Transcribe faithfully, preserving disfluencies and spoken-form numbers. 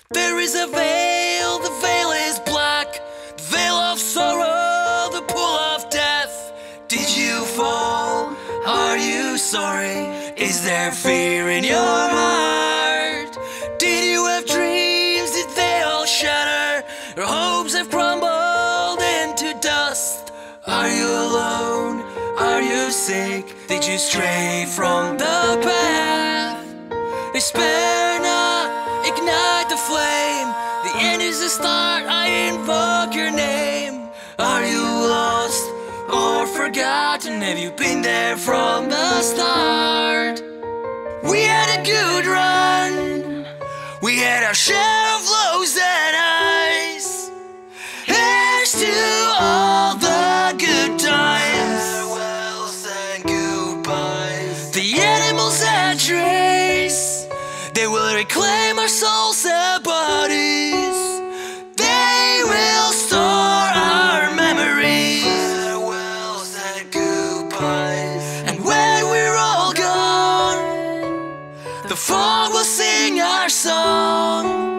There is a veil, the veil is black, the veil of sorrow, the pool of death. Did you fall? Are you sorry? Is there fear in your heart? Did you have dreams? Did they all shatter? Your hopes have crumbled into dust. Are you alone? Are you sick? Did you stray from the path? Despair not, ignite the flame. The end is the start, I invoke your name. Are you lost or forgotten? Have you been there from the start? We had a good run, we had our share of lows and highs. Here's to all the good times, farewells and goodbyes. The animals that trace, they will reclaim our souls and bodies. They will store our memories, farewells and goodbyes. And when we're all gone, the fog will sing our song.